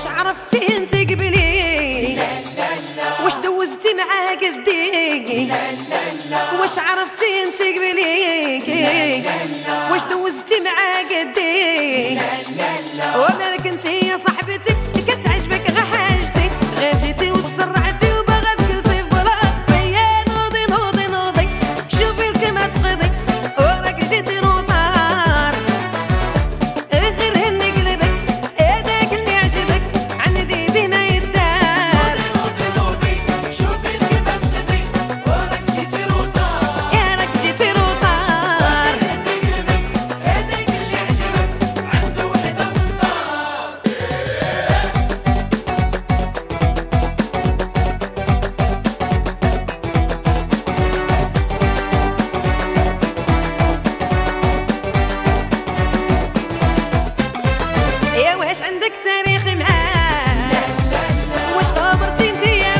واش عرفتي انت قبلي؟ واش دوزتي معاه قدي؟ واش عرفتي انت قبلي؟ واش دوزتي معاه قدي؟ ومالك انت يا صاحبتي كتعجبك غير حاجتي، غير جيتي وتسرعتي وباغا تجلسي في بلاصتي. يا نوضي نوضي نوضي شوفي الكلمة تقضي، وراك جيتي نوطار غير هني قلبك هذاك اللي عجبك عندي بما يدار. نوضي نوضي شوفي الكلمة تقضي، وراك جيتي نوطار يا راك جيتي نوطار هني قلبك هذاك اللي عجبك عنده وحدة في الدار. يا واش عندك تاريخ معاه؟ واش خبرتي انتيا